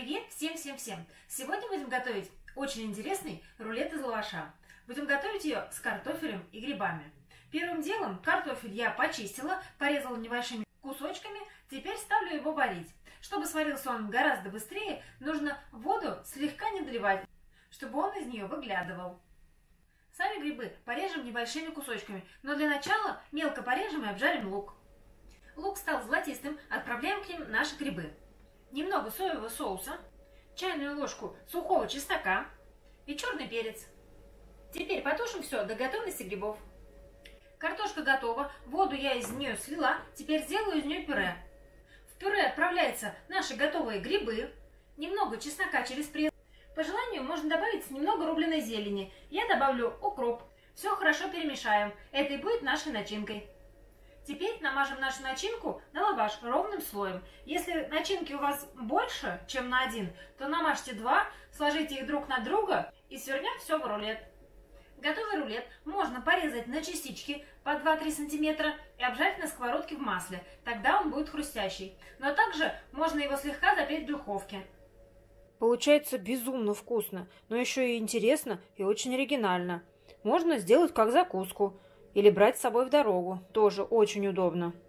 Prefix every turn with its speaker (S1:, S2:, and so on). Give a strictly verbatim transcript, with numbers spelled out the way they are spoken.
S1: Привет всем-всем-всем! Сегодня будем готовить очень интересный рулет из лаваша. Будем готовить ее с картофелем и грибами. Первым делом картофель я почистила, порезала небольшими кусочками, теперь ставлю его варить. Чтобы сварился он гораздо быстрее, нужно воду слегка не доливать, чтобы он из нее выглядывал. Сами грибы порежем небольшими кусочками, но для начала мелко порежем и обжарим лук. Лук стал золотистым, отправляем к ним наши грибы. Немного соевого соуса, чайную ложку сухого чеснока и черный перец. Теперь потушим все до готовности грибов. Картошка готова, воду я из нее слила, теперь сделаю из нее пюре. В пюре отправляются наши готовые грибы, немного чеснока через пресс. По желанию можно добавить немного рубленой зелени. Я добавлю укроп. Все хорошо перемешаем. Это и будет нашей начинкой. Теперь намажем нашу начинку на лаваш ровным слоем. Если начинки у вас больше, чем на один, то намажьте два, сложите их друг на друга и свернем все в рулет. Готовый рулет можно порезать на частички по два-три сантиметра и обжарить на сковородке в масле. Тогда он будет хрустящий. Но также можно его слегка запечь в духовке.
S2: Получается безумно вкусно, но еще и интересно и очень оригинально. Можно сделать как закуску или брать с собой в дорогу. Тоже очень удобно.